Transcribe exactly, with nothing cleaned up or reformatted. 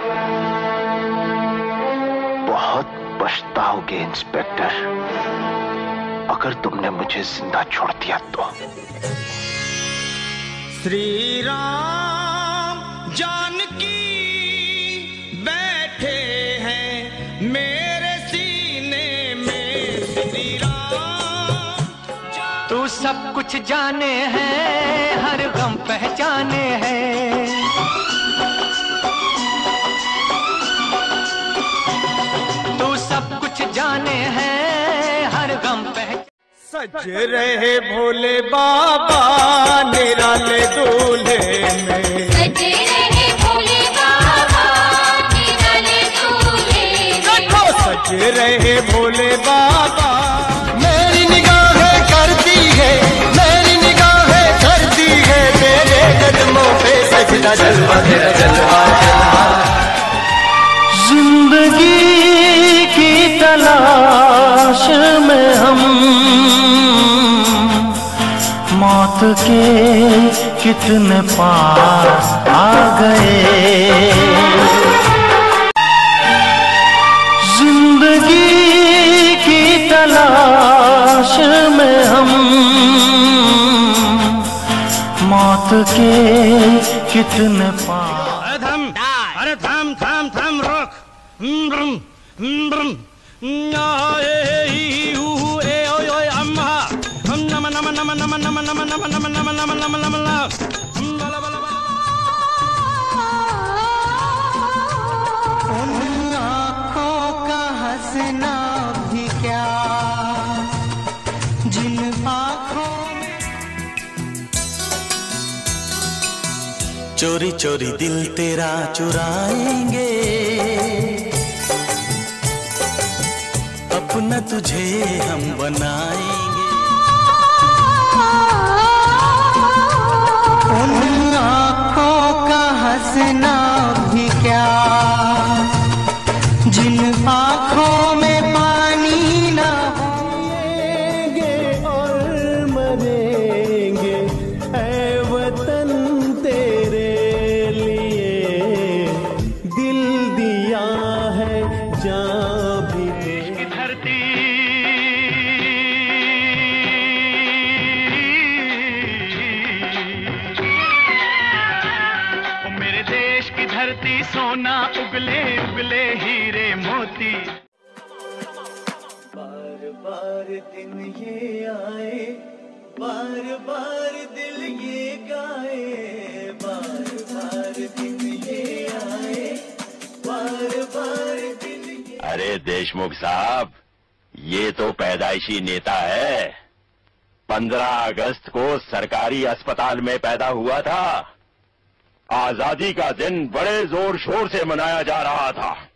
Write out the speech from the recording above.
बहुत पछताओगे इंस्पेक्टर, अगर तुमने मुझे जिंदा छोड़ दिया तो। श्री राम जानकी बैठे हैं मेरे सीने में, श्री राम। तू सब कुछ जाने हैं, हर गम पहचाने हैं। तू सब कुछ जाने हैं, हर गम पहचाने। सज रहे भोले बाबा निराले दूल्हे में, सज रहे भोले बाबा निराले दूल्हे में। देखो सज रहे भोले बाबा। मेरी निगाहें करती है, मेरी निगाहें करती है तेरे कदमों पे सजदा, जलवा तेरा जलवा जलवा। जिंदगी की तलाश में हम मौत के कितने पास आ गए। जिंदगी की तलाश में हम मौत के कितने पास। अरे थम, अरे थम थम थम रोक। ब्रम ब्रम आए ऊ ए ओय ओय अम्मा हम नम नम नम नम नम नम नम नम नम नम नम नम उन आँखों का हंसना भी क्या, जिन आँखों में चोरी चोरी दिल तेरा चुराएंगे, अपना तुझे हम बनाएंगे। उन आँखों का हंसना भी क्या, जिन आँखों में पानी ना होंगे और मरेंगे ऐ वतन तेरे लिए, दिल दिया है जान भी दे। धरती ओ मेरे देश की धरती सोना उगले उगले हीरे मोती। बार बार दिन ये आए, बार बार दिल ये गाए, बार बार दिन ये आए, बार बार दिल ये। अरे देशमुख साहब, ये तो पैदाइशी नेता है। पंद्रह अगस्त को सरकारी अस्पताल में पैदा हुआ था। आजादी का दिन बड़े जोर शोर से मनाया जा रहा था।